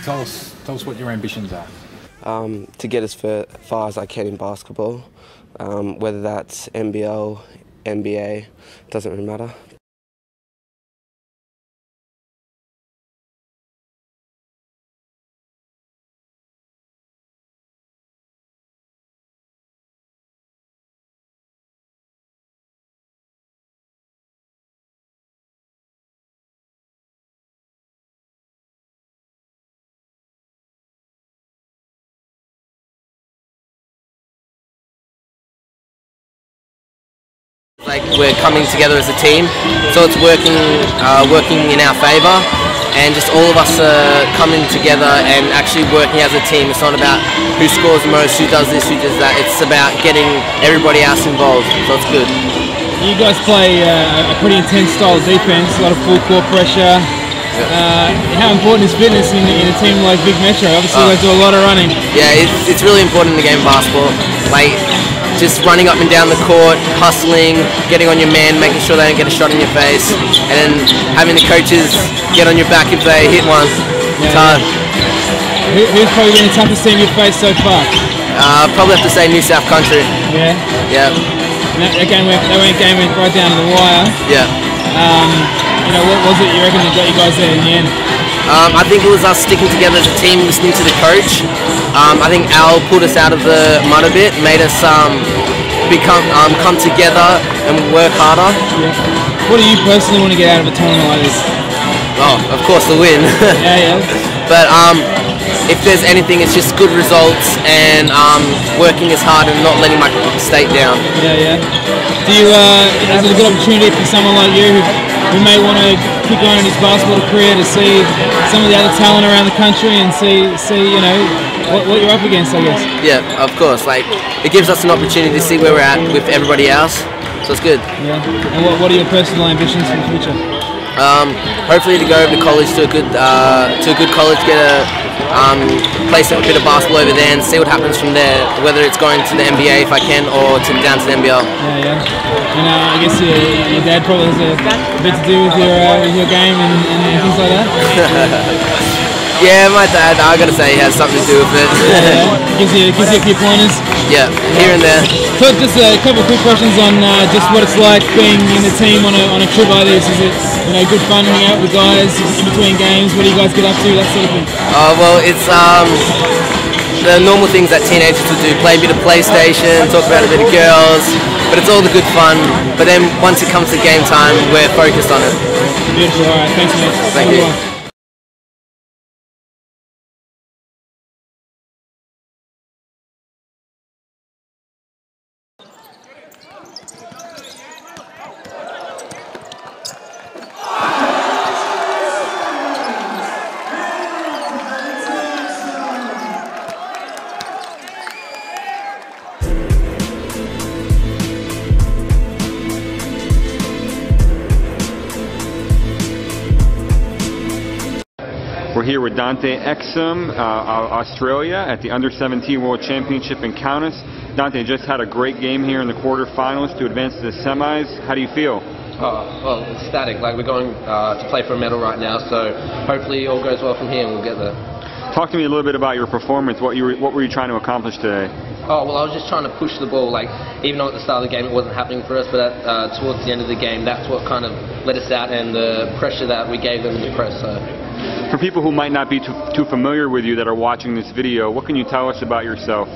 Tell us what your ambitions are. To get as far as I can in basketball, whether that's NBL, NBA, doesn't really matter. Like we're coming together as a team, so it's working in our favour, and just all of us are coming together and actually working as a team. It's not about who scores the most, who does this, who does that. It's about getting everybody else involved, so it's good. You guys play a pretty intense style of defence, a lot of full court pressure. How important is fitness in a team like Big Metro? Obviously, you guys do a lot of running. Yeah, it's really important in the game of basketball. Like, just running up and down the court, hustling, getting on your man, making sure they don't get a shot in your face, and then having the coaches get on your back if they hit one. It's hard. Who's probably been the toughest team you've faced so far? Probably have to say New South Country. Yeah? Yeah. And that game went right down to the wire. Yeah. What was it you reckon that got you guys there in the end? I think it was us sticking together as a team, listening to the coach. I think Al pulled us out of the mud a bit, made us come together and work harder. Yeah. What do you personally want to get out of a tournament like this? Oh, of course, the win. Yeah. But if there's anything, it's just good results and working as hard and not letting my state down. Yeah. Do you? Is it a good opportunity for someone like you who may want to keep going in his basketball career to see some of the other talent around the country and see what you're up against, I guess? Yeah, of course. Like, it gives us an opportunity to see where we're at with everybody else, so it's good. Yeah. And what are your personal ambitions for the future? Hopefully to go over to college, to a good college, get a place a bit of basketball over there and see what happens from there, whether it's going to the NBA if I can or down to the NBL. Yeah. And I guess your dad probably has a bit to do with your game and things like that? Yeah, my dad, I gotta say, he has something to do with it. Yeah. Gives you a few pointers? Yeah, here and there. So just a couple of quick questions on just what it's like being in the team on a trip like this. Is it good fun hanging out with guys in between games? What do you guys get up to, that sort of thing? Well, it's the normal things that teenagers would do, play a bit of PlayStation, talk about a bit of girls, but it's all the good fun. But then once it comes to game time, we're focused on it. Beautiful, alright, thanks mate. Thank you. We're here with Dante Exum, Australia, at the Under-17 World Championship in Kaunas. Dante just had a great game here in the quarterfinals to advance to the semis. How do you feel? Well, ecstatic. Like, we're going to play for a medal right now, so hopefully all goes well from here and we'll get there. Talk to me a little bit about your performance. What were you trying to accomplish today? Well, I was just trying to push the ball. Like, even though at the start of the game it wasn't happening for us, but towards the end of the game, that's what kind of let us out, and the pressure that we gave them in the press. So. For people who might not be too familiar with you that are watching this video, what can you tell us about yourself?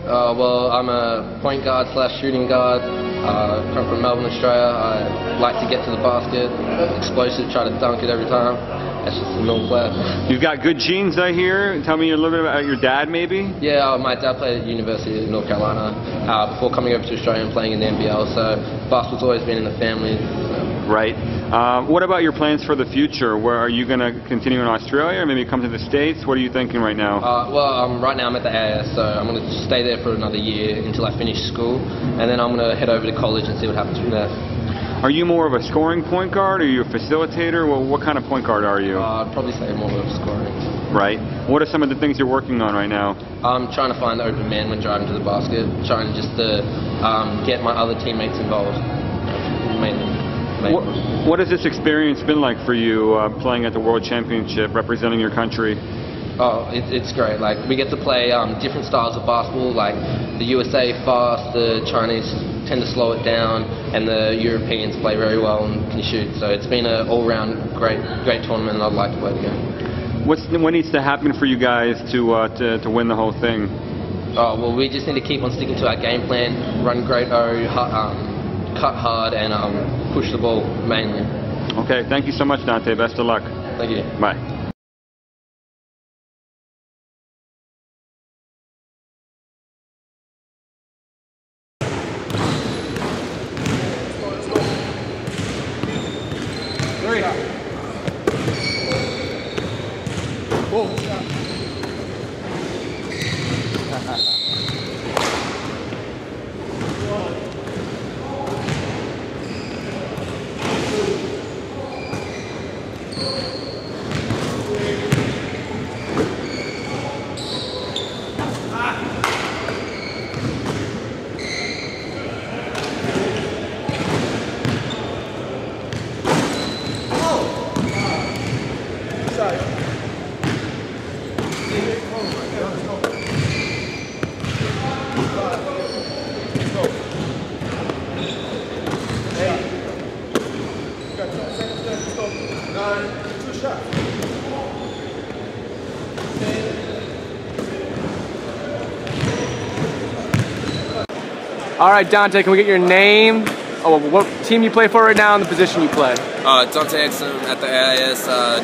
Well, I'm a point guard / shooting guard. Come from Melbourne, Australia. I like to get to the basket, explosive, try to dunk it every time. That's just a normal player. You've got good genes, I hear. Tell me a little bit about your dad, maybe? Yeah, my dad played at the University of North Carolina before coming over to Australia and playing in the NBL, so basketball's always been in the family. Right. What about your plans for the future? Where are you going to continue in Australia or maybe come to the States? What are you thinking right now? Right now I'm at the AIS, so I'm going to stay there for another year until I finish school, and then I'm going to head over to college and see what happens from there. Are you more of a scoring point guard? Are you a facilitator? Well, what kind of point guard are you? I'd probably say more of a scoring. Right. What are some of the things you're working on right now? I'm trying to find the open man when driving to the basket, trying just to get my other teammates involved, mainly. What has this experience been like for you, playing at the World Championship, representing your country? Oh, it's great. Like, we get to play different styles of basketball. Like, the USA fast, the Chinese tend to slow it down, and the Europeans play very well and can shoot. So it's been an all-round great tournament, and I'd like to play the game. What needs to happen for you guys to win the whole thing? Oh, well, we just need to keep on sticking to our game plan, run great cut hard, and push the ball mainly. Okay, thank you so much, Dante. Best of luck. Thank you. Bye. All right, Dante, can we get your name, what team you play for right now, and the position you play? Dante Exum at the AIS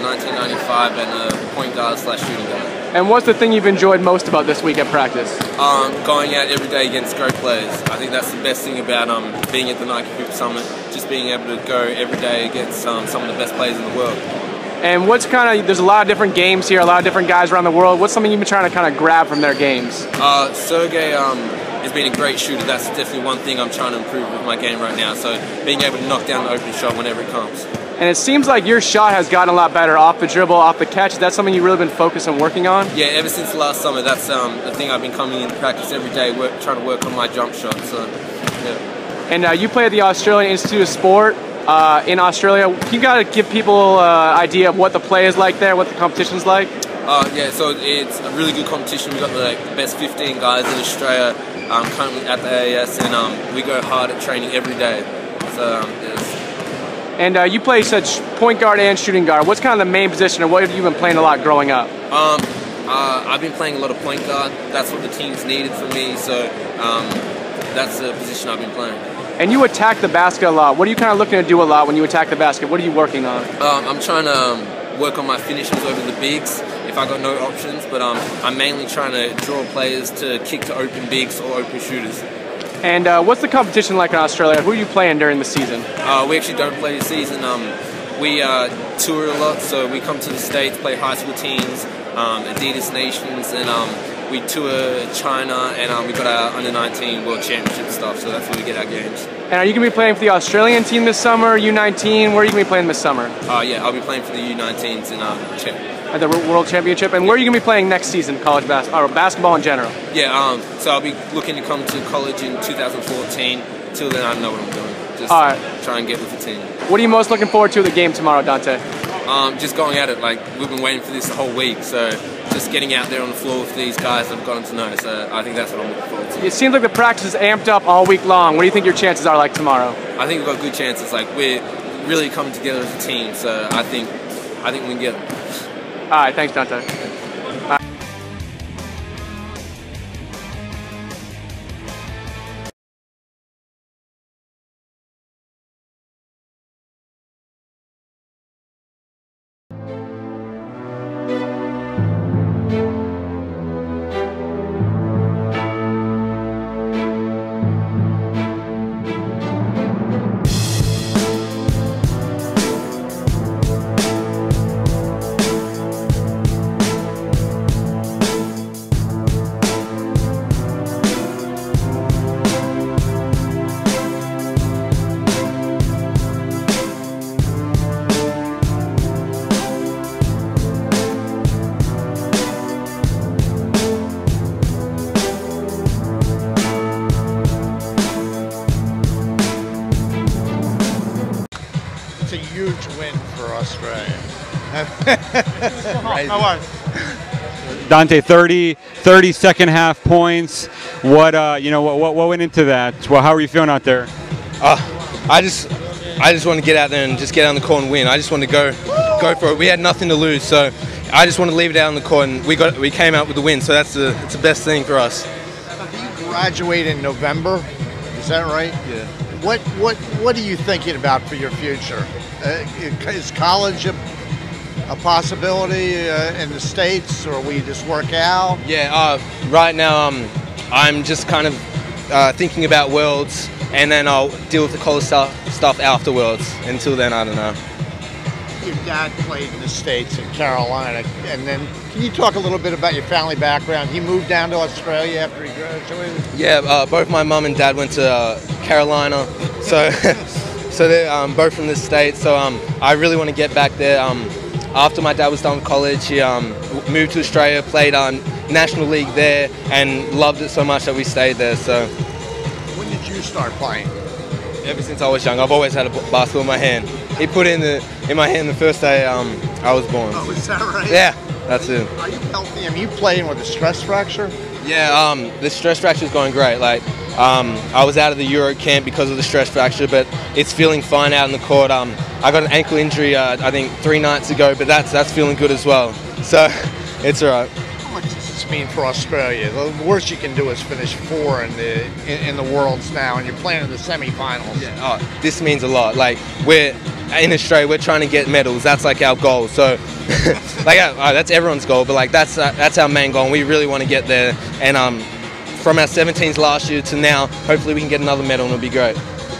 1995 and a point guard / shooting guard. And what's the thing you've enjoyed most about this week at practice? Going out every day against great players. I think that's the best thing about being at the Nike Hoop Summit, just being able to go every day against some of the best players in the world. And what's there's a lot of different games here, a lot of different guys around the world. What's something you've been trying to kind of grab from their games? Sergey has been a great shooter. That's definitely one thing I'm trying to improve with my game right now. So being able to knock down the open shot whenever it comes. And it seems like your shot has gotten a lot better off the dribble, off the catch. Is that something you've really been focused on working on? Yeah, ever since last summer, that's the thing I've been coming into practice every day, trying to work on my jump shot. So, yeah. And you play at the Australian Institute of Sport in Australia. You got to give people an idea of what the play is like there, what the competition's like? Yeah, so it's a really good competition. We've got the best 15 guys in Australia currently at the AIS, and we go hard at training every day. So, yes. And you play such point guard and shooting guard. What's kind of the main position, or what have you been playing a lot growing up? I've been playing a lot of point guard. That's what the team's needed for me, so that's the position I've been playing. And you attack the basket a lot. What are you kind of looking to do a lot when you attack the basket? What are you working on? I'm trying to work on my finishes over the bigs if I got no options, but I'm mainly trying to draw players to kick to open bigs or open shooters. And what's the competition like in Australia? Who are you playing during the season? We actually don't play the season. We tour a lot, so we come to the States, play high school teams, Adidas Nations, and we tour China, and we got our under-19 World Championship stuff, so that's where we get our games. And are you going to be playing for the Australian team this summer, U19? Where are you going to be playing this summer? Yeah, I'll be playing for the U19s in at the World Championship. And where are you going to be playing next season, college basketball, or basketball in general? Yeah, so I'll be looking to come to college in 2014. Till then, I don't know what I'm doing. Just try and get with the team. What are you most looking forward to the game tomorrow, Dante? Just going at it. Like, we've been waiting for this the whole week, so just getting out there on the floor with these guys I've gotten to know. So I think that's what I'm looking forward to. It seems like the practice is amped up all week long. What do you think your chances are like tomorrow? I think we've got good chances. Like, we're really coming together as a team, so I think we can get it. All right, thanks, Dante. It's a huge win for Australia. No worries. Dante, 30 second half points. What what went into that? Well, how are you feeling out there? I just want to get out there and just get on the court and win. I just want to go for it. We had nothing to lose, so I just want to leave it out on the court, and we came out with the win. So it's the best thing for us. You graduate in November, is that right? Yeah. What are you thinking about for your future? Is college a possibility in the States, or will you just work out? Yeah. Right now, I'm just kind of thinking about Worlds, and then I'll deal with the college stuff after Worlds. Until then, I don't know. Your dad played in the States in Carolina, and then can you talk a little bit about your family background? He moved down to Australia after he graduated? Yeah, both my mum and dad went to Carolina, so so they're both from the States. So I really want to get back there. After my dad was done with college, he moved to Australia, played National League there, and loved it so much that we stayed there. So when did you start playing? Ever since I was young, I've always had a basketball in my hand. He put it in my hand the first day I was born. Oh, is that right? Yeah, that's it. Are you healthy? Are you playing with a stress fracture? Yeah, the stress fracture is going great. Like, I was out of the Euro camp because of the stress fracture, but it's feeling fine out in the court. I got an ankle injury, I think 3 nights ago, but that's feeling good as well. So it's all right. How much does this mean for Australia? The worst you can do is finish 4 in the Worlds now, and you're playing in the semifinals. Yeah, this means a lot. Like, we're in Australia, we're trying to get medals. That's like our goal. So, like, that's everyone's goal, but like that's our main goal. And we really want to get there. And from our 17s last year to now, hopefully we can get another medal, and it'll be great.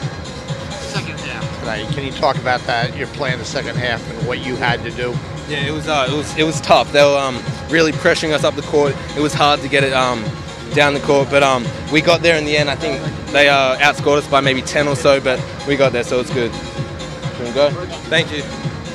Second half tonight. Can you talk about that? You're playing the second half and what you had to do. Yeah, it was tough. They were really pressuring us up the court. It was hard to get it down the court, but we got there in the end. I think they outscored us by maybe 10 or so, but we got there, so it's good. Can we go? Thank you.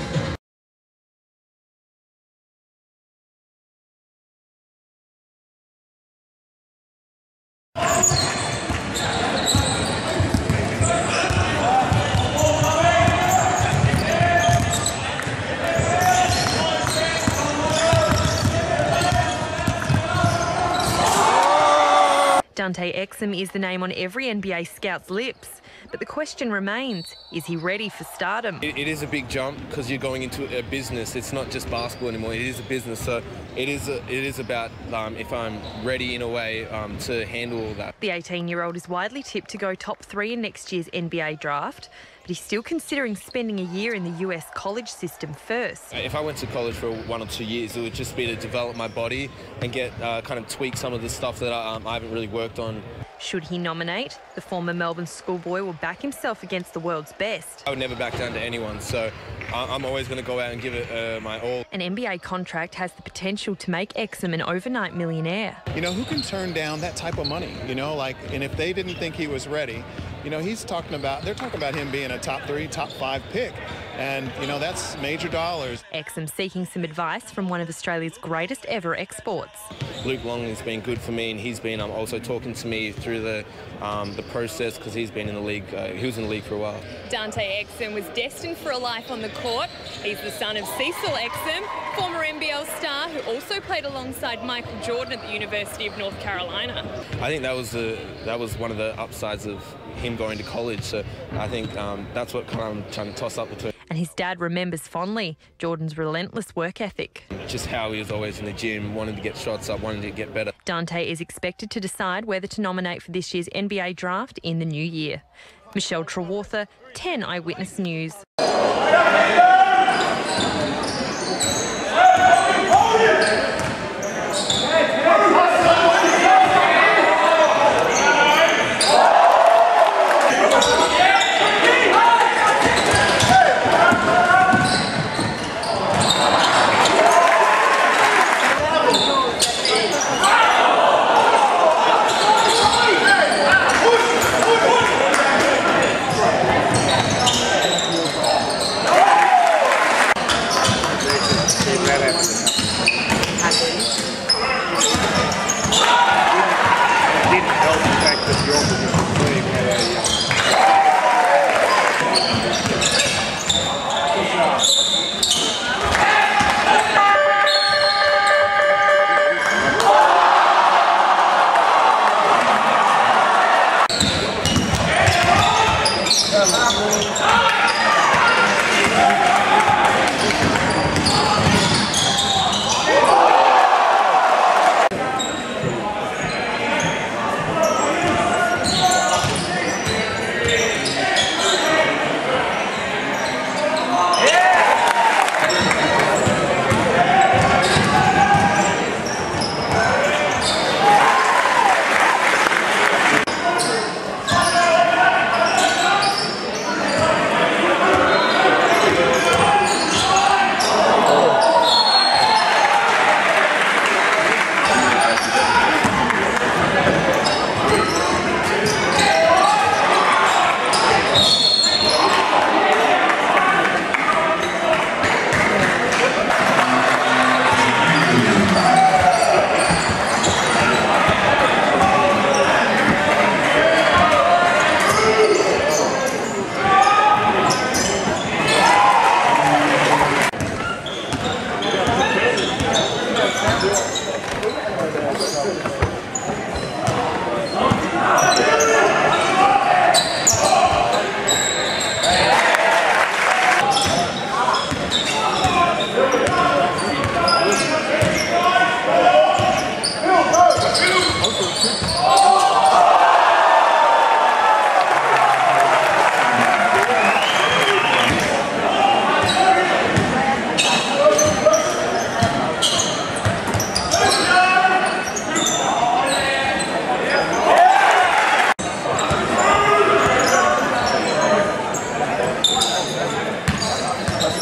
Dante Exum is the name on every NBA scout's lips, but the question remains, is he ready for stardom? It is a big jump because you're going into a business. It's not just basketball anymore. It is a business, so it is about if I'm ready in a way to handle all that. The 18-year-old is widely tipped to go top 3 in next year's NBA draft, but he's still considering spending a year in the US college system first. If I went to college for 1 or 2 years, it would just be to develop my body and get kind of tweak some of the stuff that I haven't really worked on. Should he nominate, the former Melbourne schoolboy will back himself against the world's best. I would never back down to anyone, so I'm always going to go out and give it my all. An NBA contract has the potential to make Exum an overnight millionaire. You know, who can turn down that type of money? You know, like, and if they didn't think he was ready, you know, they're talking about him being a top 3, top 5 pick. And, you know, that's major dollars. Exum seeking some advice from one of Australia's greatest ever exports. Luke Longley's been good for me, and he's been also talking to me through the process because he's been in the league. He was in the league for a while. Dante Exum was destined for a life on the court. He's the son of Cecil Exum, former NBL star who also played alongside Michael Jordan at the University of North Carolina. I think that was one of the upsides of him going to college. So I think that's what I'm trying to toss up between. And his dad remembers fondly Jordan's relentless work ethic. Just how he was always in the gym, wanting to get shots up, wanting to get better. Dante is expected to decide whether to nominate for this year's NBA draft in the new year. Michelle Trewartha, 10 Eyewitness News.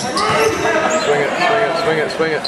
Swing it, swing it, swing it, swing it.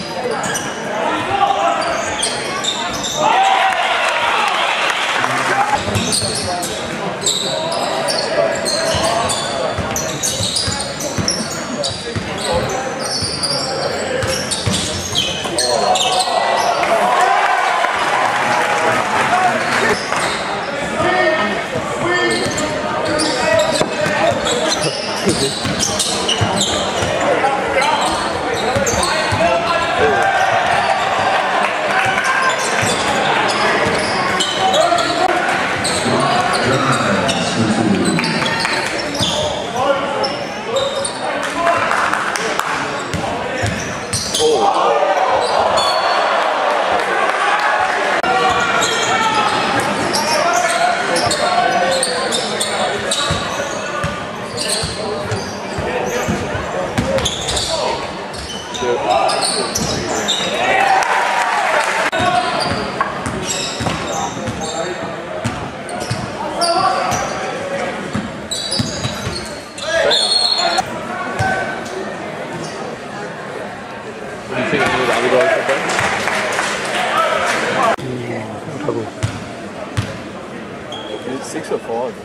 Is it 6 or 5?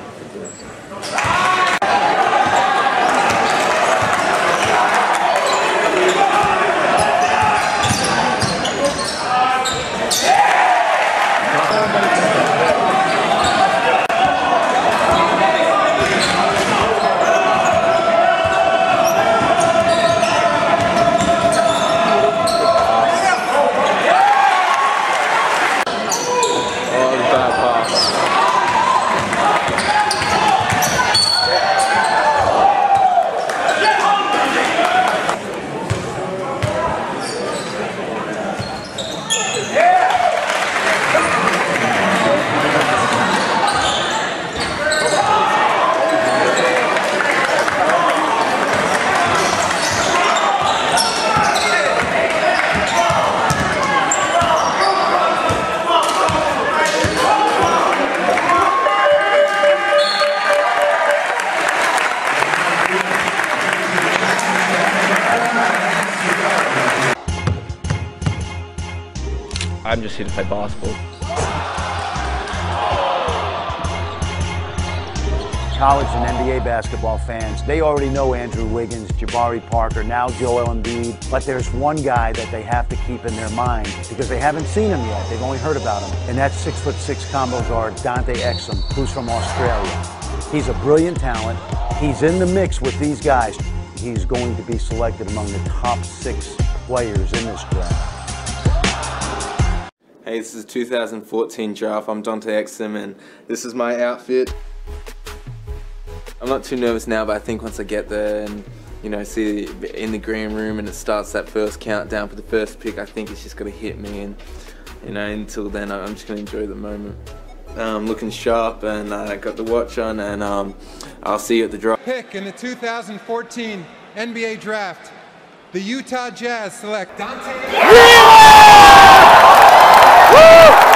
I'm just here to play basketball. College and NBA basketball fans, they already know Andrew Wiggins, Jabari Parker, now Joel Embiid, but there's one guy that they have to keep in their mind because they haven't seen him yet. They've only heard about him, and that's 6'6" combo guard Dante Exum, who's from Australia. He's a brilliant talent. He's in the mix with these guys. He's going to be selected among the top 6 players in this draft. Hey, this is 2014 draft. I'm Dante Exum, and this is my outfit. I'm not too nervous now, but I think once I get there and, you know, see in the green room and it starts that first countdown for the first pick, I think it's just going to hit me. And, you know, until then, I'm just going to enjoy the moment. I'm looking sharp, and I got the watch on, and I'll see you at the draft. Pick in the 2014 NBA draft, the Utah Jazz select Dante. Woo!